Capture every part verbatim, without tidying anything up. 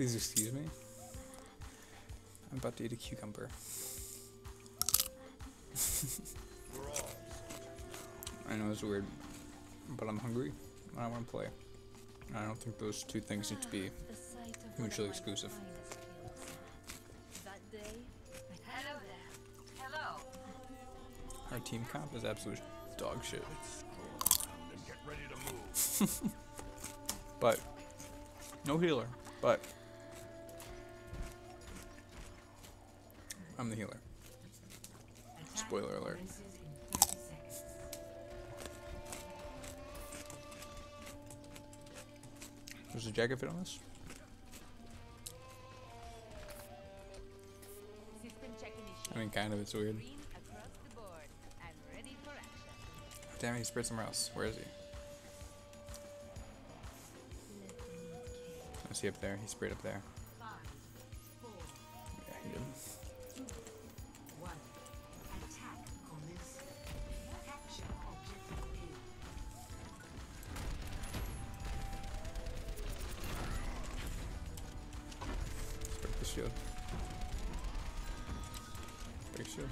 Please excuse me. I'm about to eat a cucumber. I know it's weird, but I'm hungry and I want to play. And I don't think those two things need to be mutually exclusive. Our team comp is absolute dog shit. But no healer, but I'm the healer. Spoiler alert. Does the jacket fit on this? I mean, kind of, it's weird. Damn it, he sprayed somewhere else. Where is he? Is he up there? He sprayed up there. Yeah, he did. Break the shield. Break shield.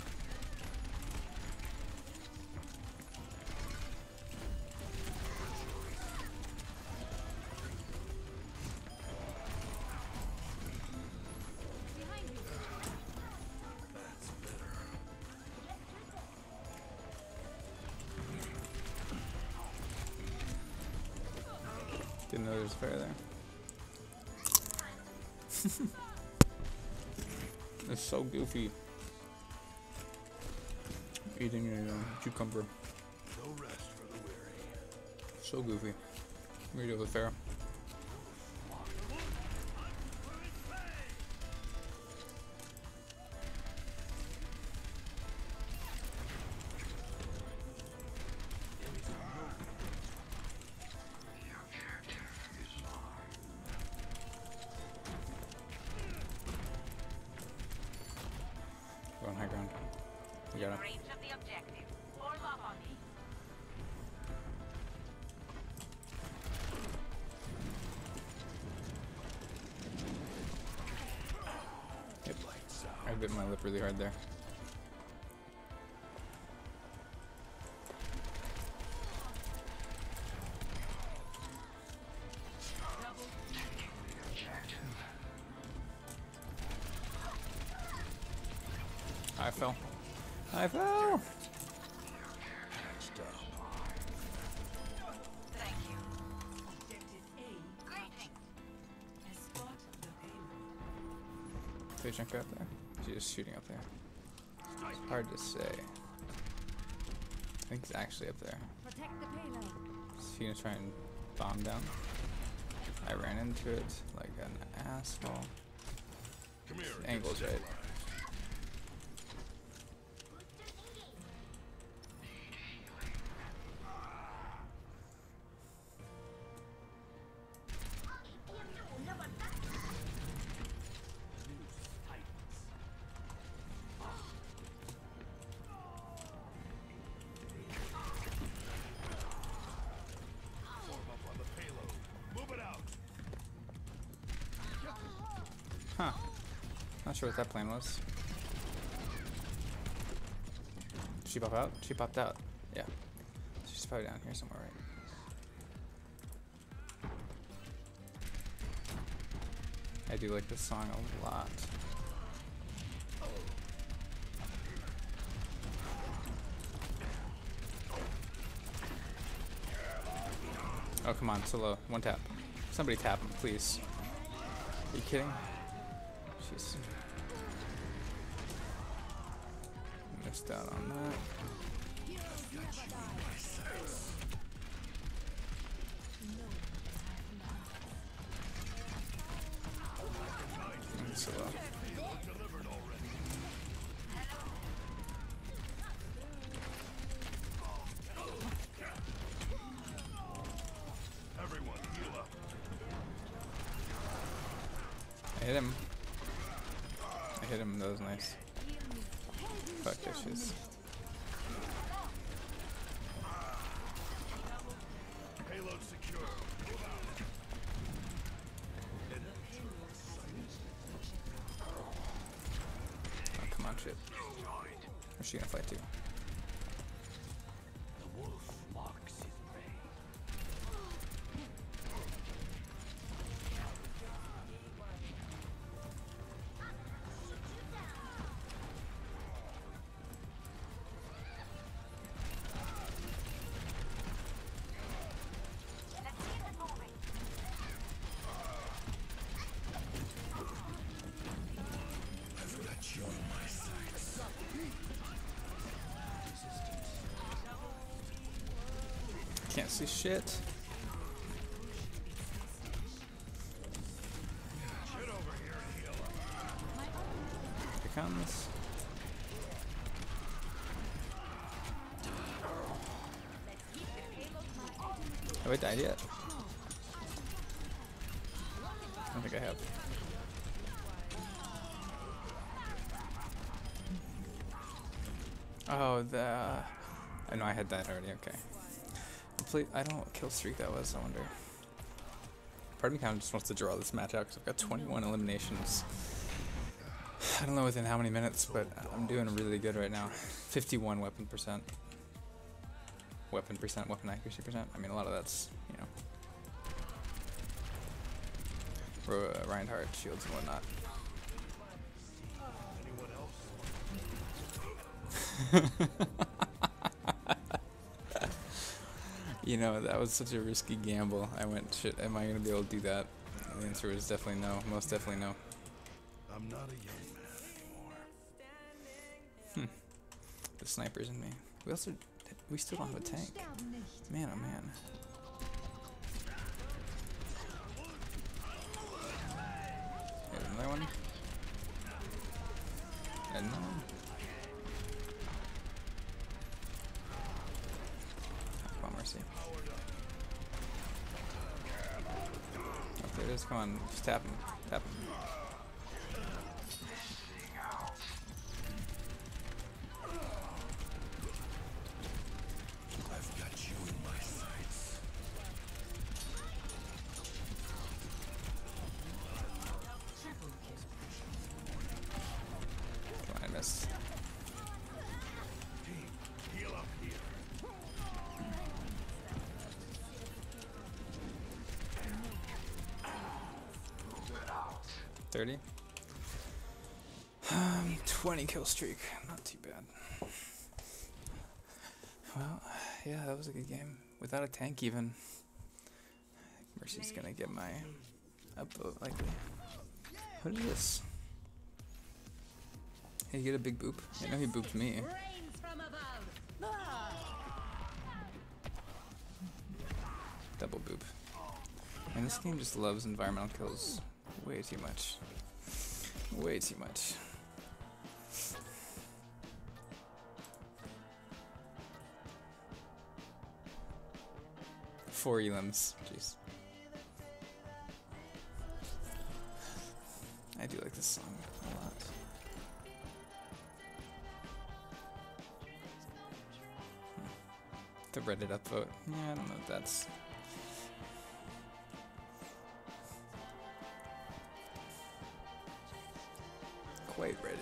Didn't know there was a fire there. It's so goofy. Eating a uh, cucumber. No rest for the weary. So goofy. What do you do with Pharaoh? Go on high ground. You got it. Range of the objective. Form up on me. Yep. I bit my lip really hard there. I fell. I fell! Thank you. Objective A. Greetings. Escort the payload. Did junk up there? She's just shooting up there. It's hard to say. I think he's actually up there. Protect the payload. Is he gonna try and bomb down? I ran into it like an asshole. Come here. The angle's right. Huh. Not sure what that plan was. Did she pop out? She popped out. Yeah. She's probably down here somewhere, right? I do like this song a lot. Oh, come on, solo. One tap. Somebody tap him, please. Are you kidding? Jeez. Missed out on that. And solo. I hit him. I hit him, that was nice. Fuck issues. Payload secure. Where's she gonna fight to? The wolf marks his prey. Let's keep it moving. I've got you in my sights. Can't see shit. Get over here and heal up. Here it comes. Have I died yet? I don't think I have. Oh, the... I know I had that already, okay. Complete, I don't know what kill streak that was, I wonder. Part of me kind of just wants to draw this match out because I've got twenty-one eliminations. I don't know within how many minutes, but I'm doing really good right now. fifty-one weapon percent. Weapon percent, weapon accuracy percent. I mean, a lot of that's, you know, Ro uh, Reinhardt, shields and whatnot. Anyone else? You know, that was such a risky gamble. I went, shit, am I going to be able to do that? And the answer was definitely no. Most definitely no. I'm not a young man anymore. Hmm. The sniper's in me. We also, we still don't have a tank. Man, oh man. There's another one. And another one. Come on, Mercy. Okay, just come on, just tap him, tap him. I've got you in my sights. Come on, I missed. Team, heal up here. thirty? Um, twenty kill streak. Not too bad. Well, yeah, that was a good game. Without a tank even. Mercy's gonna get my upvote likely. What is this? Hey, you get a big boop? I know he booped me. Rains from above. Double boop. And this game just loves environmental kills way too much. Way too much. Four elims. Jeez. I do like this song a lot. The Reddit upvote. Yeah, I don't know if that's... quite Reddit.